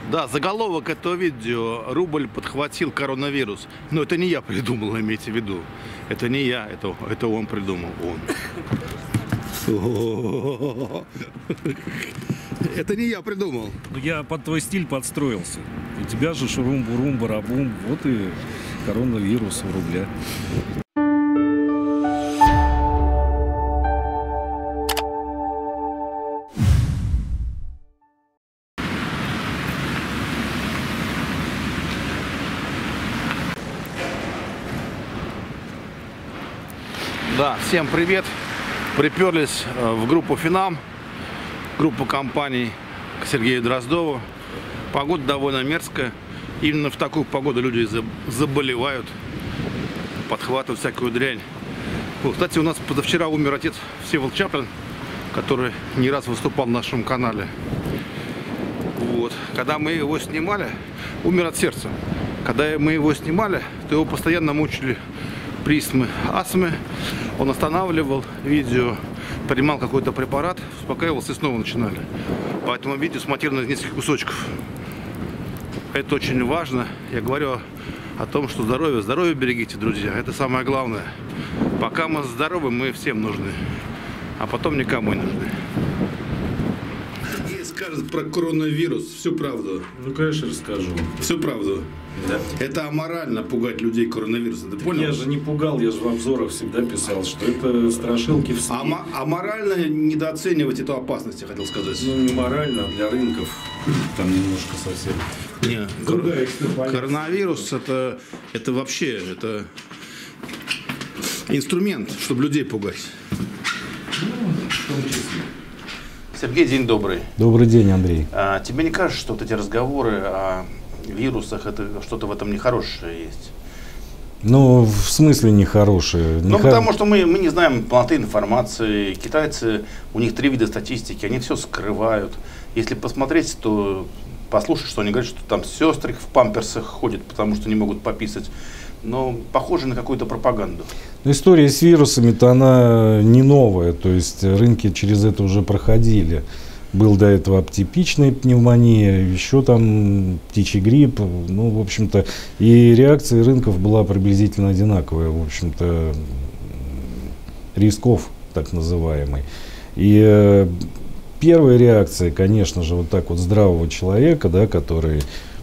Да, заголовок этого видео: рубль подхватил коронавирус. Но это не я придумал, имейте в виду. Это не я, это он придумал. Он. Это не я придумал. Я под твой стиль подстроился. У тебя же шурум-бурум, барабум. Вот и коронавирус у рубля. Да, всем привет. Приперлись в группу Финам, группу компаний к Сергею Дроздову. Погода довольно мерзкая. Именно в такую погоду люди заболевают, подхватывают всякую дрянь. Вот, кстати, у нас позавчера умер отец Всеволод Чаплин, который не раз выступал на нашем канале. Вот. Когда мы его снимали, умер от сердца. Когда мы его снимали, то его постоянно мучили приступы астмы. Он останавливал видео, принимал какой-то препарат, успокаивался и снова начинали. Поэтому видео смонтировано из нескольких кусочков. Это очень важно. Я говорю о том, что здоровье берегите, друзья. Это самое главное. Пока мы здоровы, мы всем нужны. А потом никому не нужны. Сергей скажет про коронавирус всю правду. Ну, конечно, расскажу. Всю правду. Да. Это аморально пугать людей коронавирусом. Ты понял? Я же не пугал, я же в обзорах всегда писал, что это страшилки в СМИ. Аморально недооценивать эту опасность, я хотел сказать. Ну, не морально, а для рынков. Там немножко совсем. Нет, коронавирус это вообще инструмент, чтобы людей пугать. Сергей, день добрый. Добрый день, Андрей. Тебе не кажется, что вот эти разговоры о вирусах, это что-то в этом нехорошее есть? Ну, в смысле нехорошее? Ну, потому что мы не знаем полноты информации. Китайцы, у них 3 вида статистики, они все скрывают. Если посмотреть, то послушать, что они говорят, что там сестры в памперсах ходят, потому что не могут пописать. Но похоже на какую-то пропаганду. История с вирусами-то она не новая, то есть рынки через это уже проходили. Был до этого атипичная пневмония, еще там птичий грипп, ну, в общем-то, и реакция рынков была приблизительно одинаковая, в общем-то, рисков, так называемый. И первая реакция, конечно же, вот так вот здравого человека, да, который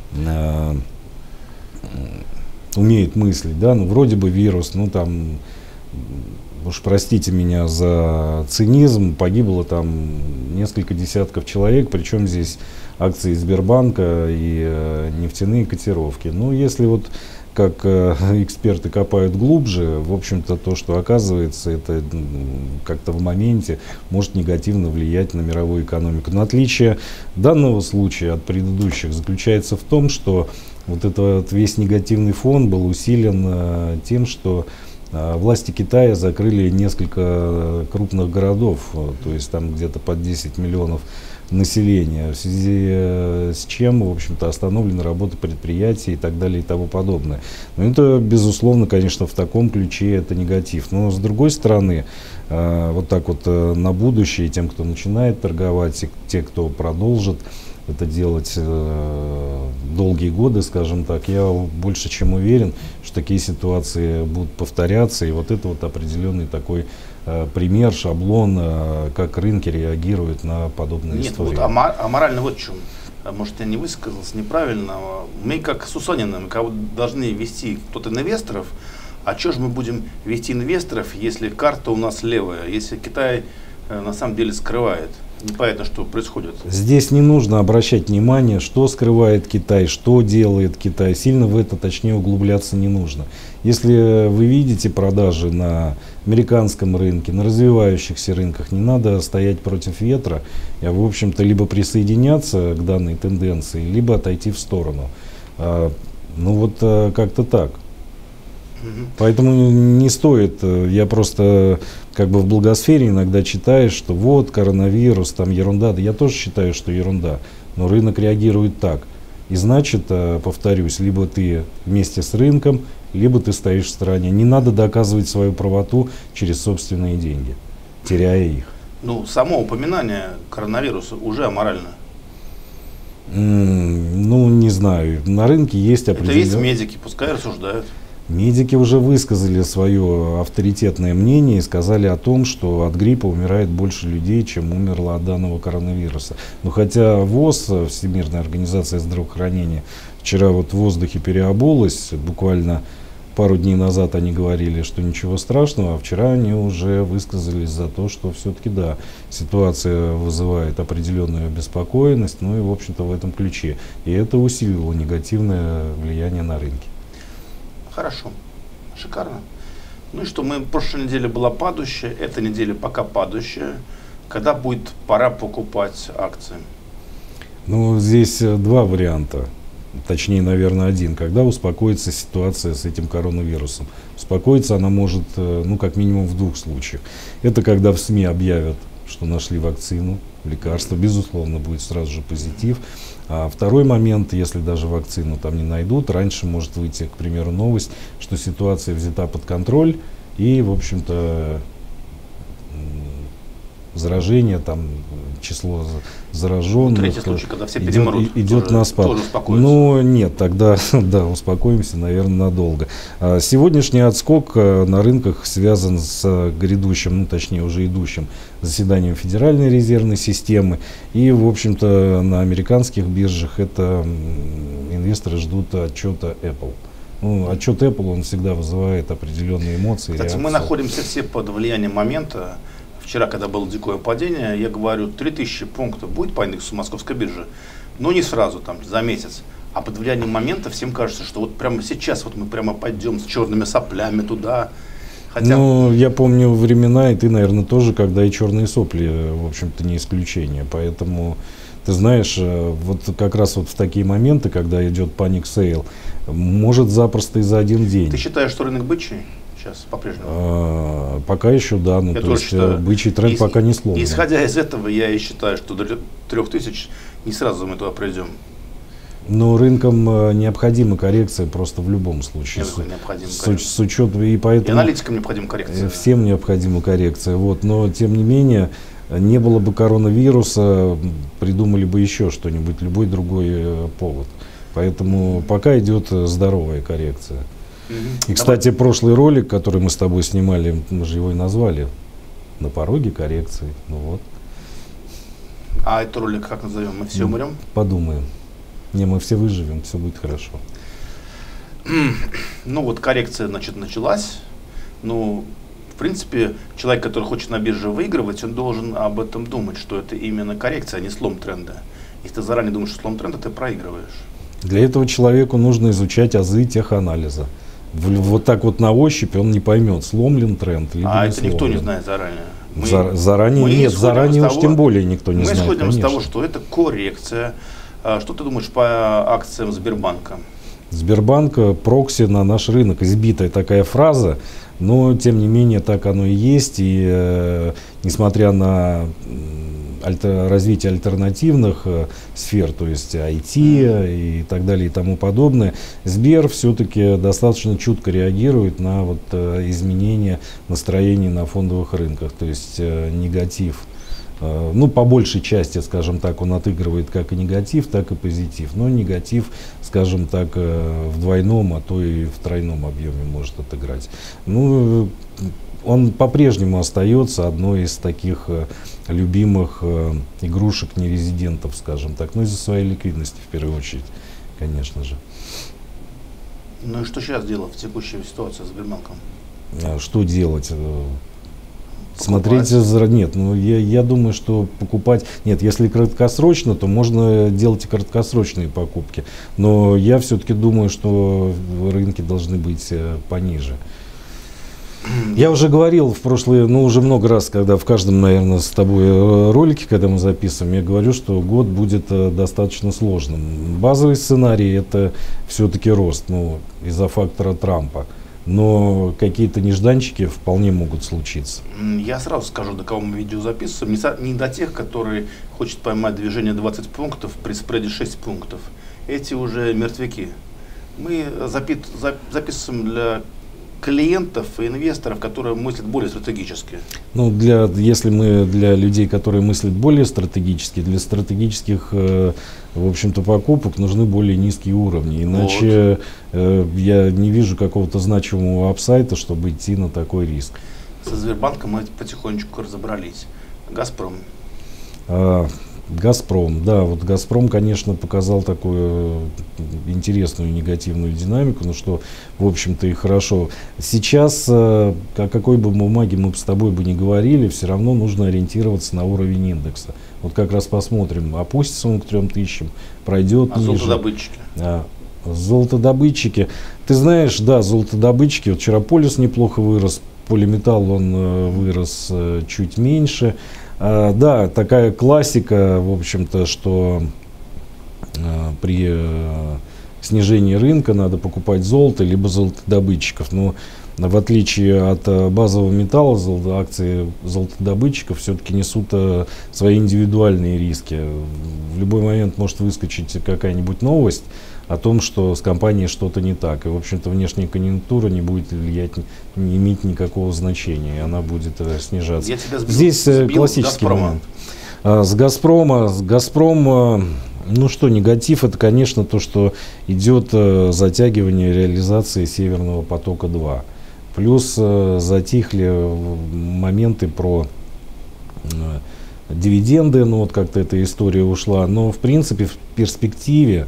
умеет мыслить, да, ну, вроде бы вирус, ну, там, уж простите меня за цинизм, погибло там несколько десятков человек, причем здесь акции Сбербанка и нефтяные котировки. Ну, если вот как эксперты копают глубже, в общем-то, то, что оказывается, это как-то в моменте может негативно влиять на мировую экономику. Но отличие данного случая от предыдущих заключается в том, что вот этот весь негативный фон был усилен тем, что власти Китая закрыли несколько крупных городов, то есть там где-то под 10 миллионов населения, в связи с чем, в общем-то, остановлена работа предприятий и так далее и тому подобное. Но это, безусловно, конечно, в таком ключе это негатив. Но с другой стороны, вот так вот на будущее тем, кто начинает торговать, и те, кто продолжит это делать долгие годы, скажем так, я больше чем уверен, что такие ситуации будут повторяться. И вот это вот определенный такой пример, шаблон, как рынки реагируют на подобные истории. Нет, вот аморально вот в чем. Может, я не высказался неправильно. Мы как Сусанина, мы кого должны вести кто-то инвесторов. А что же мы будем вести инвесторов, если карта у нас левая, если Китай на самом деле скрывает? Непонятно, что происходит. Здесь не нужно обращать внимание, что скрывает Китай, что делает Китай. Сильно в это, точнее, углубляться не нужно. Если вы видите продажи на американском рынке, на развивающихся рынках, не надо стоять против ветра, а, в общем-то, либо присоединяться к данной тенденции, либо отойти в сторону. Ну вот как-то так. Поэтому не стоит, я просто как бы в благосфере иногда читаешь, что вот коронавирус, там ерунда. Да я тоже считаю, что ерунда, но рынок реагирует так. И значит, повторюсь, либо ты вместе с рынком, либо ты стоишь в стороне. Не надо доказывать свою правоту через собственные деньги, теряя их. Ну, само упоминание коронавируса уже аморально. Ну, знаю. На рынке есть определенные... Это есть медики, пускай рассуждают. Медики уже высказали свое авторитетное мнение и сказали о том, что от гриппа умирает больше людей, чем умерло от данного коронавируса. Но хотя ВОЗ, Всемирная организация здравоохранения, вчера вот в воздухе переобулась, буквально пару дней назад они говорили, что ничего страшного, а вчера они уже высказались за то, что все-таки да, ситуация вызывает определенную обеспокоенность, ну и в общем-то в этом ключе. И это усилило негативное влияние на рынке. Хорошо, шикарно. Ну и что, мы в прошлой неделе была падающая, эта неделя пока падающая. Когда будет пора покупать акции? Ну, здесь два варианта. Точнее, наверное, один. Когда успокоится ситуация с этим коронавирусом? Успокоиться она может, ну, как минимум в двух случаях. Это когда в СМИ объявят, что нашли вакцину, лекарство. Безусловно, будет сразу же позитив. А второй момент, если даже вакцину там не найдут, раньше может выйти, к примеру, новость, что ситуация взята под контроль и, в общем-то, заражение, там, число зараженных Третий случай, когда все перемрут, идет на спад. Ну, нет, тогда, да, успокоимся, наверное, надолго. Сегодняшний отскок на рынках связан с грядущим, ну, точнее, уже идущим заседанием Федеральной резервной системы. И, в общем-то, на американских биржах это инвесторы ждут отчета Apple. Ну, отчет Apple, он всегда вызывает определенные эмоции. Кстати, мы находимся все под влиянием момента. Вчера, когда было дикое падение, я говорю, 3000 пунктов будет по индексу Московской биржи, но не сразу, там, за месяц. А под влиянием момента всем кажется, что вот прямо сейчас вот мы прямо пойдем с черными соплями туда. Хотя... Ну, я помню времена, и ты, наверное, тоже, когда и черные сопли, в общем-то, не исключение. Поэтому, ты знаешь, вот как раз вот в такие моменты, когда идет паник сейл, может запросто и за один день. Ты считаешь, что рынок бычий? Сейчас по-прежнему? Пока еще да, ну, то есть считаю, бычий тренд пока не сломлен. Исходя из этого, я и считаю, что до 3000 не сразу мы туда придем. Но рынкам необходима коррекция просто в любом случае. С учетом, и поэтому и аналитикам необходима коррекция. Всем необходима коррекция. Вот, но тем не менее, не было бы коронавируса, придумали бы еще что-нибудь, любой другой повод. Поэтому пока идет здоровая коррекция. И, кстати, прошлый ролик, который мы с тобой снимали, мы же его и назвали «На пороге коррекции». Ну вот. А этот ролик как назовем? Мы все умрем? Подумаем. Не, мы все выживем, все будет хорошо. Ну вот коррекция, значит, началась. Ну, в принципе, человек, который хочет на бирже выигрывать, он должен об этом думать, что это именно коррекция, а не слом тренда. Если ты заранее думаешь, что слом тренда, ты проигрываешь. Для этого человеку нужно изучать азы теханализа. Вот так вот на ощупь он не поймет, сломлен тренд либо не это сломлен. Никто не знает заранее. Заранее уж тем более никто не знает. Мы исходим из того, что это коррекция. Что ты думаешь по акциям Сбербанка? Сбербанк прокси на наш рынок. Избитая такая фраза, но тем не менее так оно и есть. И несмотря на развитие альтернативных сфер, то есть IT и так далее и тому подобное, Сбер все-таки достаточно чутко реагирует на вот изменения настроений на фондовых рынках, то есть негатив. Ну, по большей части, скажем так, он отыгрывает как и негатив, так и позитив. Но негатив, скажем так, в двойном, а то и в тройном объеме может отыграть. Ну, он по-прежнему остается одной из таких любимых игрушек нерезидентов, скажем так. Ну, из-за своей ликвидности, в первую очередь, конечно же. Ну и что сейчас делать в текущей ситуации с Сбербанком? Что делать? Смотреть, нет, ну я думаю, что покупать, нет, если краткосрочно, то можно делать и краткосрочные покупки, но я все-таки думаю, что рынки должны быть пониже. Я уже говорил в прошлые, ну уже много раз, когда в каждом, наверное, с тобой ролике, когда мы записываем, я говорю, что год будет достаточно сложным. Базовый сценарий это все-таки рост, ну из-за фактора Трампа. Но какие-то нежданчики вполне могут случиться. Я сразу скажу, до кого мы видео записываем. Не до тех, которые хочет поймать движение 20 пунктов при спреде 6 пунктов. Эти уже мертвяки. Мы записываем для клиентов и инвесторов, которые мыслят более стратегически? Ну, если мы для людей, которые мыслят более стратегически, для стратегических, в общем-то, покупок нужны более низкие уровни. Иначе я не вижу какого-то значимого апсайта, чтобы идти на такой риск. Со Сбербанком мы потихонечку разобрались. «Газпром». «Газпром», да, вот «Газпром», конечно, показал такую интересную негативную динамику, но что, в общем-то, и хорошо. Сейчас, о какой бы бумаге мы с тобой бы ни говорили, все равно нужно ориентироваться на уровень индекса. Вот как раз посмотрим, опустится он к 3000, пройдет ниже. Золотодобытчики? Золотодобытчики. Ты знаешь, да, золотодобытчики, вот вчера полюс неплохо вырос, полиметалл он вырос чуть меньше. Да, такая классика, в общем-то, что при снижении рынка надо покупать золото, либо золотодобытчиков. Но в отличие от базового металла, акции золотодобытчиков все-таки несут свои индивидуальные риски. В любой момент может выскочить какая-нибудь новость о том, что с компанией что-то не так. И, в общем-то, внешняя конъюнктура не будет влиять, не иметь никакого значения, и она будет снижаться. Здесь классический момент. С «Газпрома», ну что, негатив, это, конечно, то, что идет затягивание реализации «Северного потока-2». Плюс затихли моменты про дивиденды, ну вот как-то эта история ушла. Но, в принципе, в перспективе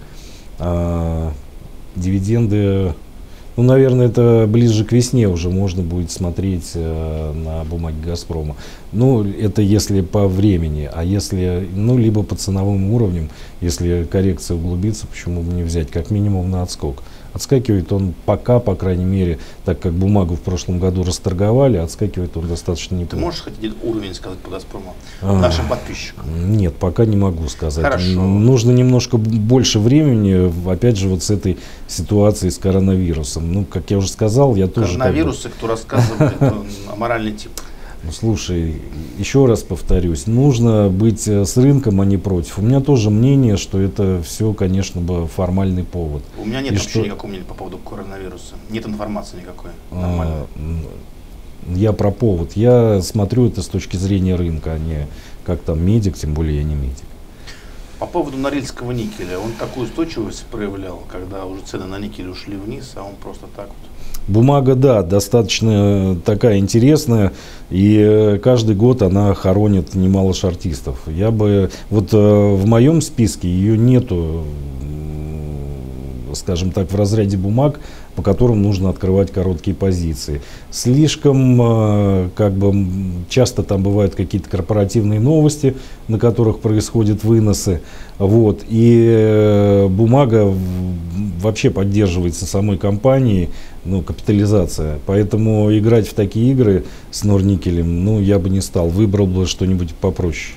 дивиденды, ну, наверное, это ближе к весне уже можно будет смотреть на бумаги «Газпрома». Ну, это если по времени, а если, ну, либо по ценовым уровням, если коррекция углубится, почему бы не взять, как минимум на отскок. Отскакивает он пока, по крайней мере, так как бумагу в прошлом году расторговали, отскакивает он достаточно неплохо. Ты можешь хоть один уровень сказать по «Газпрому» нашим подписчикам? Нет, пока не могу сказать. Хорошо. Нужно немножко больше времени, опять же, вот с этой ситуацией с коронавирусом. Ну, как я уже сказал, я тоже... Коронавирусы, кто рассказывает, аморальный тип. Ну, слушай, еще раз повторюсь, нужно быть с рынком, а не против. У меня тоже мнение, что это все, конечно, формальный повод. У меня нет вообще никакого мнения по поводу коронавируса. Нет информации никакой. Нормально. Я про повод. Я смотрю это с точки зрения рынка, а не как там медик, тем более я не медик. По поводу Норильского никеля, он такую устойчивость проявлял, когда уже цены на никель ушли вниз, а он просто так вот. Бумага, да, достаточно такая интересная, и каждый год она хоронит немало шортистов. Я бы, вот в моем списке ее нету, скажем так, в разряде бумаг, по которым нужно открывать короткие позиции. Слишком, как бы, часто там бывают какие-то корпоративные новости, на которых происходят выносы. Вот. И бумага вообще поддерживается самой компанией, ну, капитализация. Поэтому играть в такие игры с Норникелем, ну, я бы не стал. Выбрал бы что-нибудь попроще.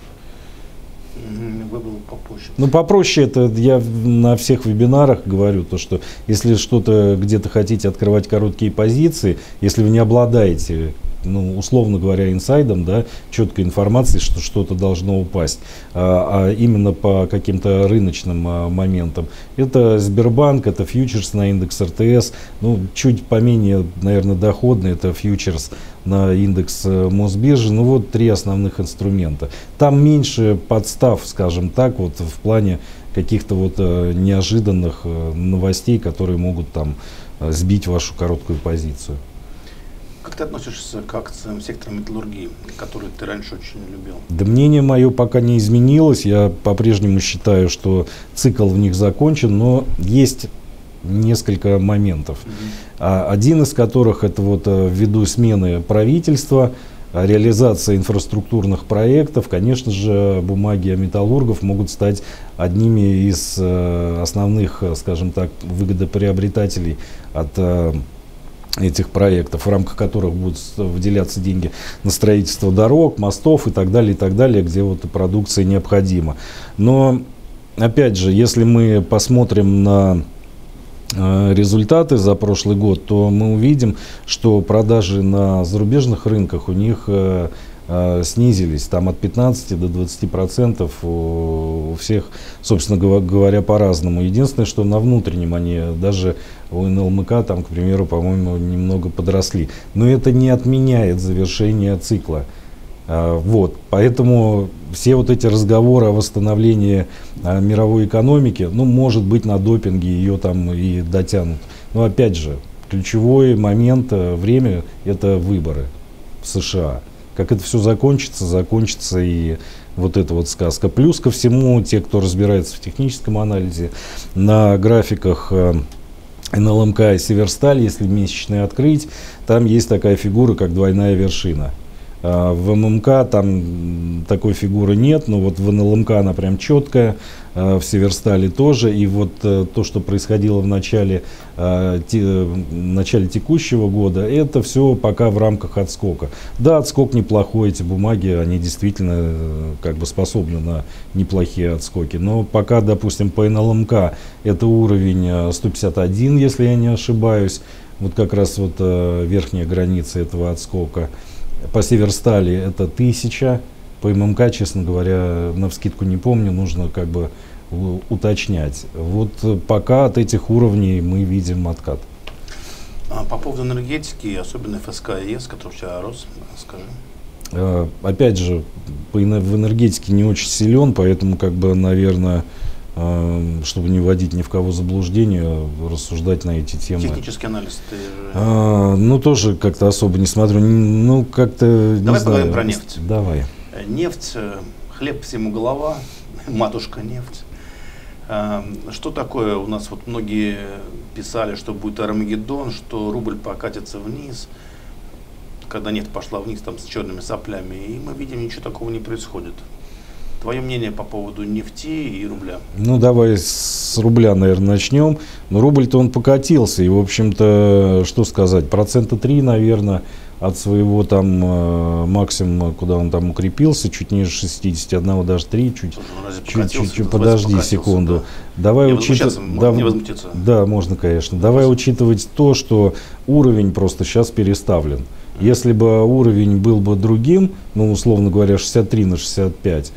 Попроще. Ну, попроще, это я на всех вебинарах говорю, то, что если что-то где-то хотите открывать короткие позиции, если вы не обладаете, ну, условно говоря, инсайдом, да, четкой информацией, что что-то должно упасть, а именно по каким-то рыночным моментам. Это Сбербанк, это фьючерс на индекс РТС, ну, чуть поменее, наверное, доходный, это фьючерс на индекс Мосбиржи. Ну, вот три основных инструмента. Там меньше подстав, скажем так, вот в плане каких-то вот неожиданных новостей, которые могут там сбить вашу короткую позицию. Как ты относишься к акциям сектора металлургии, которые ты раньше очень любил? Да мнение мое пока не изменилось. Я по-прежнему считаю, что цикл в них закончен, но есть несколько моментов. Один из которых это вот ввиду смены правительства, реализация инфраструктурных проектов, конечно же, бумаги металлургов могут стать одними из основных, скажем так, выгодоприобретателей от этих проектов, в рамках которых будут выделяться деньги на строительство дорог, мостов и так далее, где вот продукция необходима. Но, опять же, если мы посмотрим на результаты за прошлый год, то мы увидим, что продажи на зарубежных рынках у них снизились там от 15 до 20% у всех, собственно говоря, по-разному. Единственное, что на внутреннем они даже у НЛМК там, к примеру, по-моему, немного подросли. Но это не отменяет завершение цикла. Вот, поэтому все вот эти разговоры о восстановлении мировой экономики, ну, может быть, на допинге ее там и дотянут. Но опять же, ключевой момент, время – это выборы в США. Как это все закончится и вот эта вот сказка. Плюс ко всему, те, кто разбирается в техническом анализе, на графиках НЛМК и Северсталь, если месячные открыть, там есть такая фигура, как двойная вершина. В ММК там такой фигуры нет, но вот в НЛМК она прям четкая, в Северстале тоже. И вот то, что происходило в начале текущего года, это все пока в рамках отскока. Да, отскок неплохой, эти бумаги, они действительно как бы способны на неплохие отскоки. Но пока, допустим, по НЛМК это уровень 151, если я не ошибаюсь, вот как раз вот верхняя граница этого отскока. По Северстали это 1000, по ММК, честно говоря, навскидку не помню, нужно как бы уточнять. Вот пока от этих уровней мы видим откат. По поводу энергетики, особенно ФСК и ЕС, который вчера рос, скажи. Опять же, в энергетике не очень силен, поэтому, как бы, наверное, чтобы не вводить ни в кого заблуждение, рассуждать на эти темы. Технический анализ ты же... Ну, тоже как-то особо не смотрю. Ну, как-то, Давай поговорим про нефть. Давай. Нефть, хлеб всему голова, матушка нефть. Что такое у нас, вот многие писали, что будет Армагеддон, что рубль покатится вниз, когда нефть пошла вниз там с черными соплями, и мы видим, ничего такого не происходит. Твое мнение по поводу нефти и рубля? Ну, давай с рубля, наверное, начнем. Но рубль-то он покатился, и, в общем-то, что сказать, 3%, наверное, от своего там максимума, куда он там укрепился, чуть ниже 61, даже 3, чуть, подожди секунду. Да. Давай учитывать, да, можно, конечно. Давай учитывать то, что уровень просто сейчас переставлен. Если бы уровень был бы другим, ну, условно говоря, 63 на 65,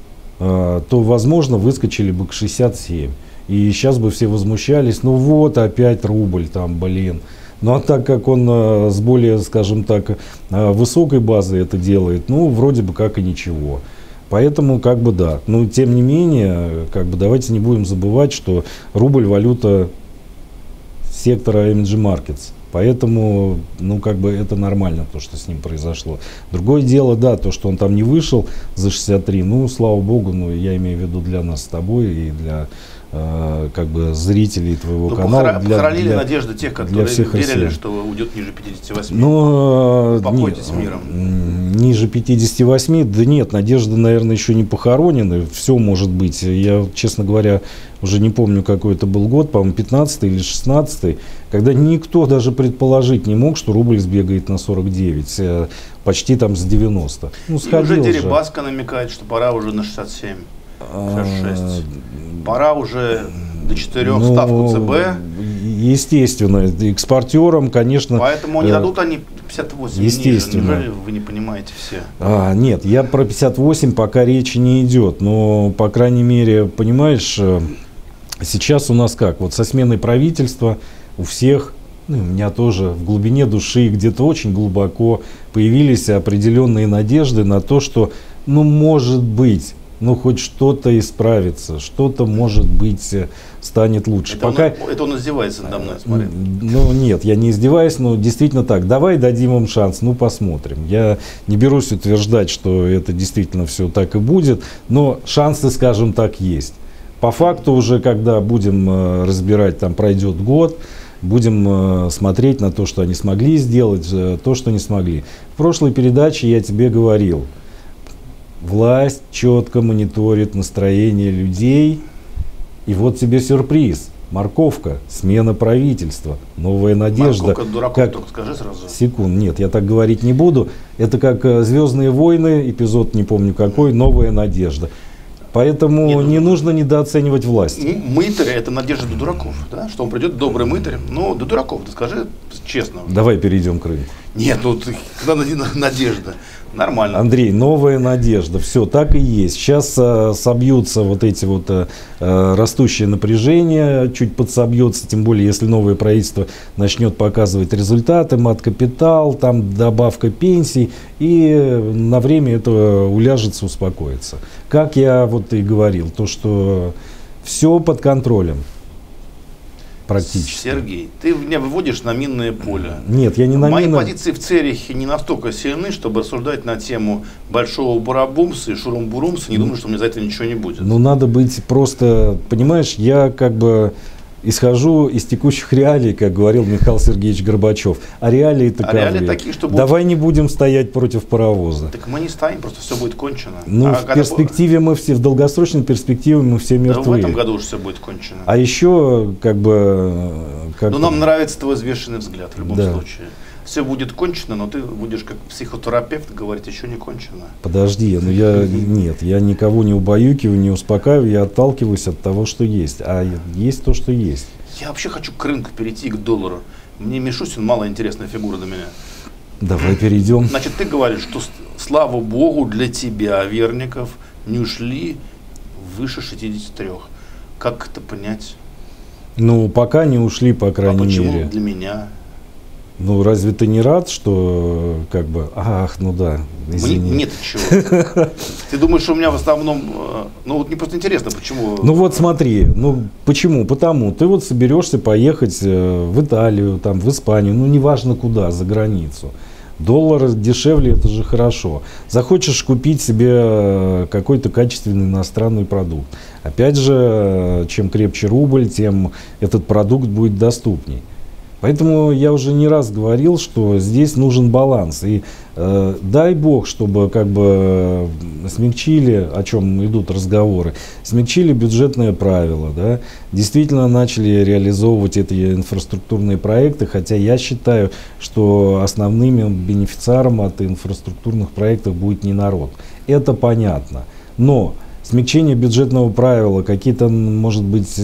то, возможно, выскочили бы к 67. И сейчас бы все возмущались, ну вот, опять рубль там, блин. Ну, а так как он с более, скажем так, высокой базы это делает, ну, вроде бы как и ничего. Поэтому, как бы, да. Но, тем не менее, как бы, давайте не будем забывать, что рубль – валюта сектора Energy Markets. Поэтому, ну, как бы, это нормально, то, что с ним произошло. Другое дело, да, то, что он там не вышел за 63, ну, слава богу, ну, я имею в виду для нас с тобой и для, как бы, зрителей твоего канала. Похоронили надежды тех, которые верили, что уйдет ниже 58. Но покойте с миром. Ниже 58, да нет, надежды, наверное, еще не похоронены. Все может быть. Я, честно говоря, уже не помню, какой это был год, по-моему, 15 или 16, когда никто даже предположить не мог, что рубль сбегает на 49, почти там с 90. Ну, и уже Дерибаска намекает, что пора уже на 67, 66. Пора уже до 4 ставку ЦБ. Естественно, экспортерам, конечно. Поэтому не дадут они 58. Естественно. Неужели вы не понимаете все? Нет, я про 58 пока речи не идет. Но, по крайней мере, понимаешь, сейчас у нас как? Вот со сменой правительства у всех, ну, у меня тоже в глубине души, где-то очень глубоко появились определенные надежды на то, что, ну, может быть, ну, хоть что-то исправится, что-то, может быть, станет лучше. Это он издевается надо мной, смотри. Ну, нет, я не издеваюсь, но действительно так. Давай дадим им шанс, ну, посмотрим. Я не берусь утверждать, что это действительно все так и будет, но шансы, скажем так, есть. По факту уже, когда будем разбирать, там пройдет год, будем смотреть на то, что они смогли сделать, то, что не смогли. В прошлой передаче я тебе говорил, власть четко мониторит настроение людей, и вот тебе сюрприз. Морковка, смена правительства, новая надежда. Морковка дураков, только скажи сразу. Секунд, нет, я так говорить не буду. Это как «Звездные войны», эпизод не помню какой, «Новая надежда». Поэтому не нужно недооценивать власть. Мытарь – это надежда до дураков, да? Что он придет добрый мытарь, но до дураков, ты скажи честно. Давай перейдем к рынку. Нет, ну когда надежда. Нормально. Андрей, новая надежда. Все, так и есть. Сейчас собьются вот эти вот растущие напряжения, чуть подсобьется, тем более, если новое правительство начнет показывать результаты, мат-капитал, там добавка пенсий, и на время этого уляжется, успокоится. Как я вот и говорил, то, что все под контролем. Практически. Сергей, ты меня выводишь на минное поле. Нет, я не на Мои минное. позиции в Церихе не настолько сильны, чтобы рассуждать на тему большого бурабумса и шурум-бурумса. Не думаю, что мне за это ничего не будет. Ну, надо быть просто, понимаешь, я как бы исхожу из текущих реалий, как говорил Михаил Сергеевич Горбачев. А реалии таковы. реалии такие, что будут... Давай не будем стоять против паровоза. Так мы не стоим, просто все будет кончено. Ну, в перспективе мы все, в долгосрочной перспективе мы все Да, мертвы. в этом году уже все будет кончено. А еще, как бы... Но нам нравится твой взвешенный взгляд в любом Да. случае. Все будет кончено, но ты будешь как психотерапевт говорить, еще не кончено. Подожди, ну нет, я никого не убаюкиваю, не успокаиваю, я отталкиваюсь от того, что есть. А есть то, что есть. Я вообще хочу к рынку перейти, к доллару. Мне Мишустин малоинтересная фигура для меня. Давай перейдем. Значит, ты говоришь, что слава богу для тебя, верников, не ушли выше 63. Как это понять? Ну, пока не ушли, по крайней почему мере. для меня? Ну, разве ты не рад, что как бы, ах, ну да, извини. Нет чего. Ты думаешь, что у меня в основном, ну вот мне просто интересно, почему? Ну вот смотри, ну почему? Потому ты вот соберешься поехать в Италию, там, в Испанию, ну неважно куда, за границу. Доллар дешевле, это же хорошо. Захочешь купить себе какой-то качественный иностранный продукт. Опять же, чем крепче рубль, тем этот продукт будет доступней. Поэтому я уже не раз говорил, что здесь нужен баланс. И дай бог, чтобы как бы смягчили, о чем идут разговоры, смягчили бюджетные правила, да, действительно начали реализовывать эти инфраструктурные проекты, хотя я считаю, что основными бенефициаром от инфраструктурных проектов будет не народ. Это понятно. Но смягчение бюджетного правила, какие-то, может быть,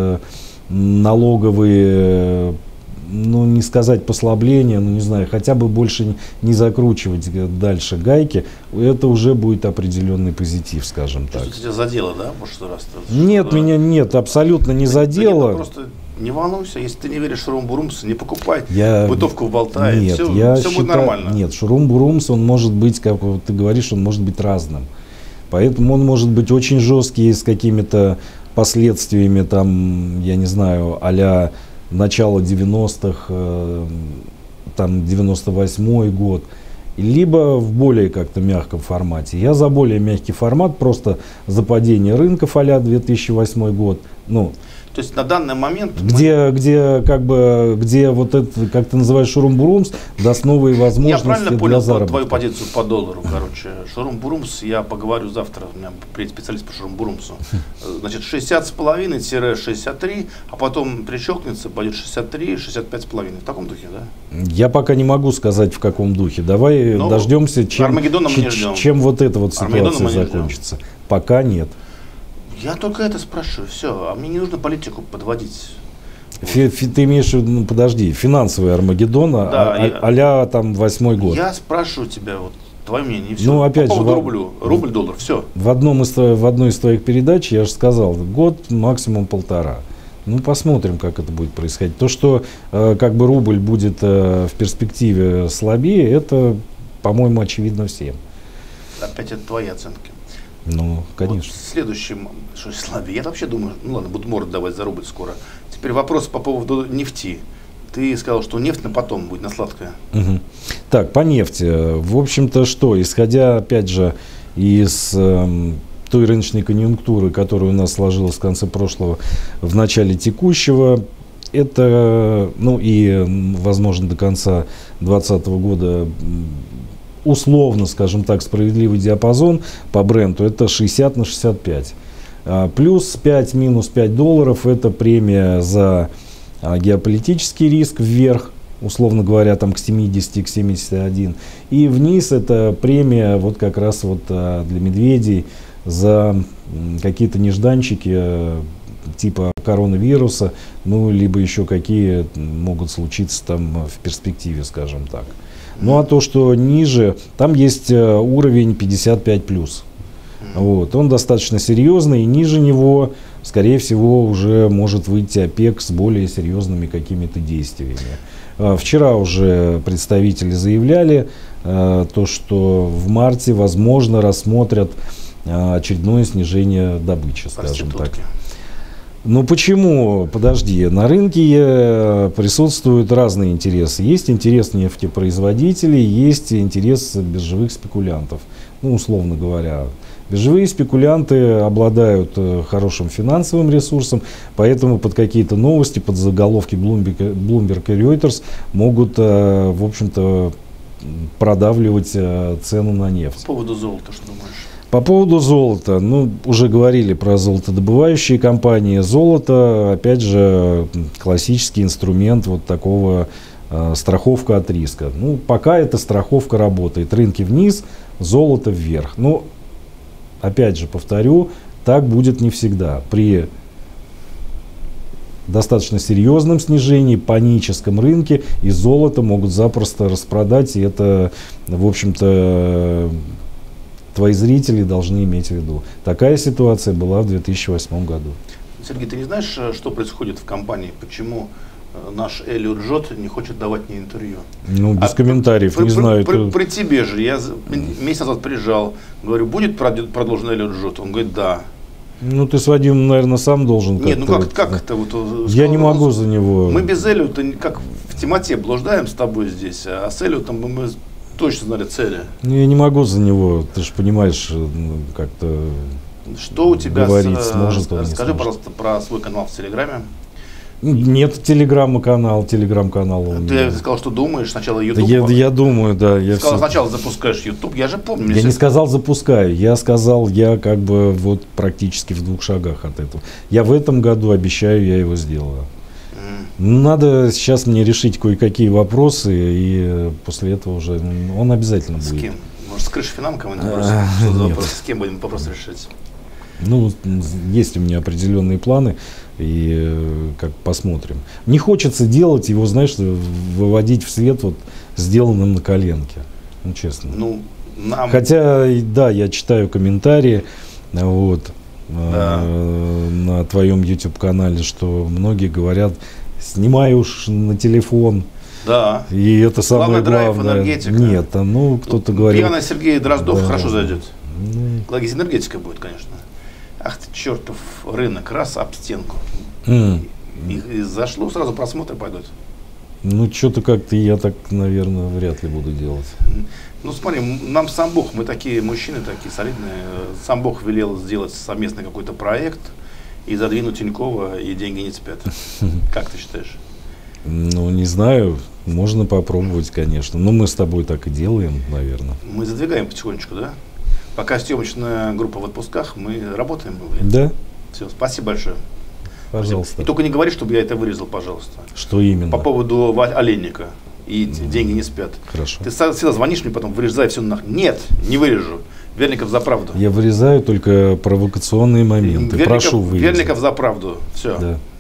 налоговые, ну, не сказать послабления, ну, не знаю, хотя бы больше не закручивать дальше гайки, это уже будет определенный позитив, скажем так. Что-то тебя задело, да, в прошлый раз? Нет, меня нет, абсолютно не задело. Нет, просто не волнуйся, если ты не веришь в Шурум-Бурумс, не покупай Я... бытовку в Болтае, нет, все, я все считаю... будет нормально. Нет, Шурум-Бурумс, он может быть, как ты говоришь, он может быть разным. Поэтому он может быть очень жесткий, с какими-то последствиями, там, я не знаю, а-ля начало 90-х, там 98-й год, либо в более как-то мягком формате. Я за более мягкий формат, просто за падение рынков а-ля 2008 год. Ну, то есть на данный момент... Где вот это, как ты называешь, Шурум-Бурумс, даст новые возможности для заработка. Я правильно понял твою позицию по доллару, короче. Шурум-Бурумс, я поговорю завтра, у меня приедет специалист по Шурум-Бурумсу. Значит, 60,5-63, а потом прищелкнется, пойдет 63, 65,5. В таком духе, да? Я пока не могу сказать, в каком духе. Давай дождемся, чем вот эта вот ситуация закончится. Пока нет. Я только это спрашиваю, все, а мне не нужно политику подводить. Ты имеешь в виду, ну подожди, финансовый Армагеддон, да, а-ля там 8-й год. Я спрашиваю тебя, вот твое мнение, все. Ну, опять по поводу рубль-доллар, все. В одной из твоих передач я же сказал, год, максимум 1,5. Ну, посмотрим, как это будет происходить. То, что как бы рубль будет в перспективе слабее, это, по-моему, очевидно всем. Опять это твои оценки. Ну, конечно. Вот следующим, что слабее. Я вообще думаю, ну ладно, буду морду давать за рубль скоро. Теперь вопрос по поводу нефти. Ты сказал, что нефть на потом будет, на сладкое. Угу. Так, по нефти. В общем-то, что, исходя, опять же, из той рыночной конъюнктуры, которая у нас сложилась в конце прошлого, в начале текущего, это, ну и, возможно, до конца 2020 года, условно, скажем так, справедливый диапазон по бренду, это 60 на 65. Плюс 5, минус 5 долларов, это премия за геополитический риск вверх, условно говоря, там к 70, к 71. И вниз это премия вот как раз вот для медведей за какие-то нежданчики типа коронавируса, ну, либо еще какие могут случиться там в перспективе, скажем так. Ну а то, что ниже, там есть уровень 55+. Вот. Он достаточно серьезный, и ниже него, скорее всего, уже может выйти ОПЕК с более серьезными какими-то действиями. Вчера уже представители заявляли, то, что в марте, возможно, рассмотрят очередное снижение добычи, скажем так. Ну почему? Подожди, на рынке присутствуют разные интересы. Есть интерес нефтепроизводителей, есть интерес биржевых спекулянтов. Ну, условно говоря. Биржевые спекулянты обладают хорошим финансовым ресурсом, поэтому под какие-то новости, под заголовки Bloomberg и Reuters могут, в общем-то, продавливать цену на нефть. По поводу золота, что думаешь? По поводу золота, ну, уже говорили про золотодобывающие компании. Золото, опять же, классический инструмент вот такого страховка от риска. Ну, пока эта страховка работает. Рынки вниз, золото вверх. Ну, опять же, повторю, так будет не всегда. При достаточно серьезном снижении, паническом рынке, и золото могут запросто распродать, и это, в общем-то, твои зрители должны иметь в виду. Такая ситуация была в 2008 году. Сергей, ты не знаешь, что происходит в компании? Почему наш Эллиот Джот не хочет давать мне интервью? Ну, без комментариев, не знаю. При тебе же, я месяц назад приезжал, говорю, будет продолжен Эллиот Джот? Он говорит, да. Ну, ты с Вадимом, наверное, сам должен как-то... Нет, ну как это вот... Я не могу за него... Мы без Эллиота как в темноте блуждаем с тобой здесь, а с Эллиотом мы точно знали цели. Ну, я не могу за него, ты же понимаешь, как-то... Что у тебя говорить сможет, расскажи, пожалуйста, про свой канал в Телеграме. Нет телеграм-канала у меня. Ты сказал, что думаешь, сначала YouTube. Я думаю, да. Ты сказал, сначала запускаешь YouTube, я же помню. Я не сказал запускаю, я сказал, я как бы вот практически в 2 шагах от этого. Я в этом году обещаю, я его сделаю. Надо сейчас мне решить кое-какие вопросы, и после этого уже он обязательно будет. С кем? Может, с крыши Финам кого-нибудь? С кем будем вопрос решать? Ну, есть у меня определенные планы, и как посмотрим. Не хочется делать его, знаешь, выводить в свет вот сделанным на коленке. Ну, честно. Ну, хотя, да, я читаю комментарии, вот, на твоем YouTube-канале, что многие говорят, снимай уж на телефон. Да. И это самое главное. Драйв, энергетика. Нет, ну, кто-то говорит. Пьяный Сергей Дроздов хорошо зайдет. Энергетика будет, конечно. Ах ты, чертов рынок, раз об стенку. И зашло, сразу просмотры пойдут. Ну, что-то как-то я так, наверное, вряд ли буду делать. Ну, смотри, нам сам Бог, мы такие мужчины, такие солидные. Сам Бог велел сделать совместный какой-то проект и задвинуть Тинькова, и деньги не спят. Как ты считаешь? Ну, не знаю, можно попробовать, конечно. Но мы с тобой так и делаем, наверное. Мы задвигаем потихонечку, да? Пока съемочная группа в отпусках, мы работаем. Да. Все, спасибо большое. Пожалуйста. И только не говори, чтобы я это вырезал, пожалуйста. Что именно? По поводу Олейника и деньги не спят. Хорошо. Ты всегда звонишь мне, потом вырезай все нахрен. Нет, не вырежу. Верников за правду. Я вырезаю только провокационные моменты. Прошу вырезать. Верников за правду. Все. Да.